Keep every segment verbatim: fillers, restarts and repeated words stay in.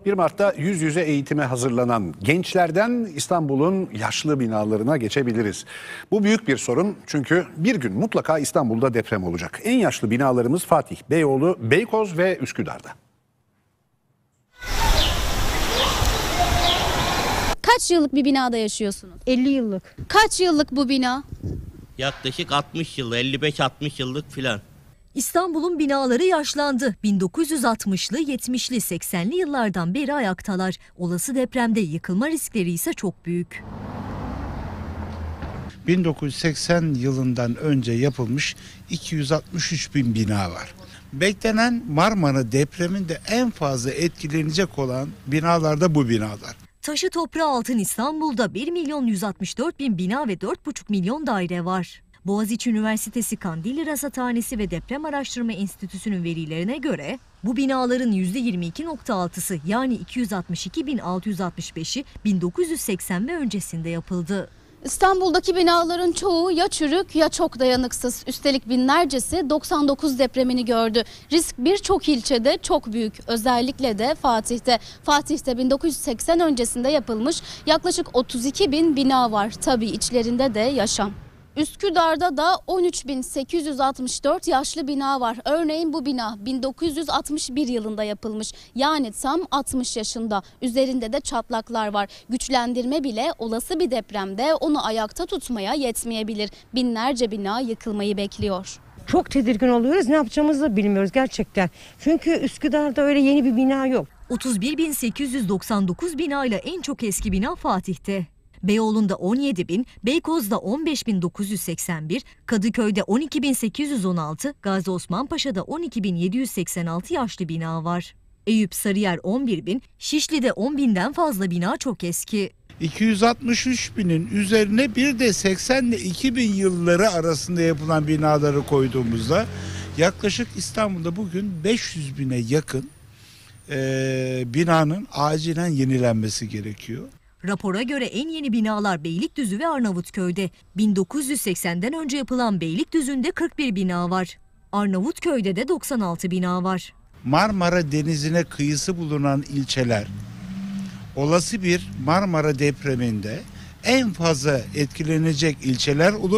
bir Mart'ta yüz yüze eğitime hazırlanan gençlerden İstanbul'un yaşlı binalarına geçebiliriz. Bu büyük bir sorun çünkü bir gün mutlaka İstanbul'da deprem olacak. En yaşlı binalarımız Fatih, Beyoğlu, Beykoz ve Üsküdar'da. Kaç yıllık bir binada yaşıyorsunuz? elli yıllık. Kaç yıllık bu bina? Yaklaşık altmış yıl, elli beş altmış yıllık filan. İstanbul'un binaları yaşlandı. bin dokuz yüz altmışlı, yetmişli, seksenli yıllardan beri ayaktalar. Olası depremde yıkılma riskleri ise çok büyük. bin dokuz yüz seksen yılından önce yapılmış iki yüz altmış üç bin bina var. Beklenen Marmara depreminde en fazla etkilenecek olan binalar da bu binalar. Taşı toprağı altın İstanbul'da bir milyon yüz altmış dört bin bina ve dört buçuk milyon daire var. Boğaziçi Üniversitesi Kandilli Rasathanesi ve Deprem Araştırma Enstitüsü'nün verilerine göre bu binaların yüzde yirmi iki nokta altısı yani iki yüz altmış iki bin altı yüz altmış beşi bin dokuz yüz seksen ve öncesinde yapıldı. İstanbul'daki binaların çoğu ya çürük ya çok dayanıksız. Üstelik binlercesi doksan dokuz depremini gördü. Risk birçok ilçede çok büyük. Özellikle de Fatih'te. Fatih'te bin dokuz yüz seksen öncesinde yapılmış yaklaşık otuz iki bin bina var. Tabii içlerinde de yaşam. Üsküdar'da da on üç bin sekiz yüz altmış dört yaşlı bina var. Örneğin bu bina bin dokuz yüz altmış bir yılında yapılmış. Yani tam altmış yaşında. Üzerinde de çatlaklar var. Güçlendirme bile olası bir depremde onu ayakta tutmaya yetmeyebilir. Binlerce bina yıkılmayı bekliyor. Çok tedirgin oluyoruz. Ne yapacağımızı da bilmiyoruz gerçekten. Çünkü Üsküdar'da öyle yeni bir bina yok. otuz bir bin sekiz yüz doksan dokuz binayla en çok eski bina Fatih'te. Beyoğlu'nda on yedi bin, Beykoz'da on beş bin dokuz yüz seksen bir, Kadıköy'de on iki bin sekiz yüz on altı, Gazi Osman Paşa'da on iki bin yedi yüz seksen altı yaşlı bina var. Eyüp Sarıyer on bir bin, Şişli'de on binden fazla bina çok eski. iki yüz altmış üç binin üzerine bir de seksen ile iki bin yılları arasında yapılan binaları koyduğumuzda yaklaşık İstanbul'da bugün beş yüz bine yakın e, binanın acilen yenilenmesi gerekiyor. Rapora göre en yeni binalar Beylikdüzü ve Arnavutköy'de. bin dokuz yüz seksenden önce yapılan Beylikdüzü'nde kırk bir bina var. Arnavutköy'de de doksan altı bina var. Marmara Denizi'ne kıyısı bulunan ilçeler olası bir Marmara depreminde en fazla etkilenecek ilçeler olup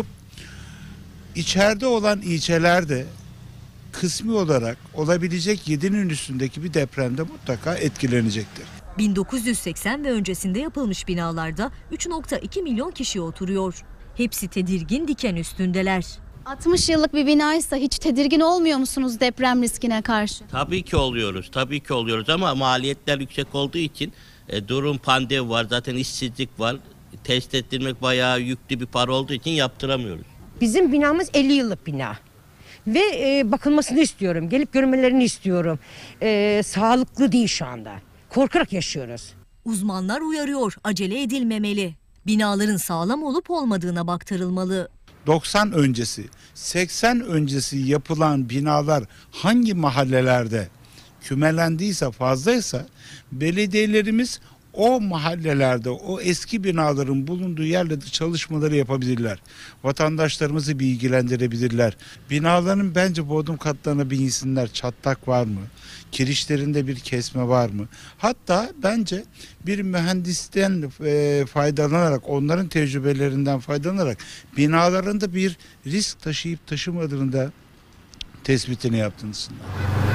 içeride olan ilçeler de kısmi olarak olabilecek yedinin üstündeki bir depremde mutlaka etkilenecektir. bin dokuz yüz seksen ve öncesinde yapılmış binalarda üç nokta iki milyon kişi oturuyor. Hepsi tedirgin diken üstündeler. altmış yıllık bir binaysa hiç tedirgin olmuyor musunuz deprem riskine karşı? Tabii ki oluyoruz, tabii ki oluyoruz ama maliyetler yüksek olduğu için e, durum pandemi var, zaten işsizlik var. Test ettirmek bayağı yüklü bir para olduğu için yaptıramıyoruz. Bizim binamız elli yıllık bina. Ve e, bakılmasını istiyorum. Gelip görmelerini istiyorum. E, sağlıklı değil şu anda. Korkarak yaşıyoruz. Uzmanlar uyarıyor, acele edilmemeli. Binaların sağlam olup olmadığına baktırılmalı. doksan öncesi, seksen öncesi yapılan binalar hangi mahallelerde kümelendiyse fazlaysa belediyelerimiz o mahallelerde o eski binaların bulunduğu yerlerde çalışmaları yapabilirler. Vatandaşlarımızı bilgilendirebilirler. Binaların bence bodrum katlarına bir insinler. Çatlak var mı? Kirişlerinde bir kesme var mı? Hatta bence bir mühendisten e, faydalanarak, onların tecrübelerinden faydalanarak binalarında bir risk taşıyıp taşımadığını da tespitini yaptınız.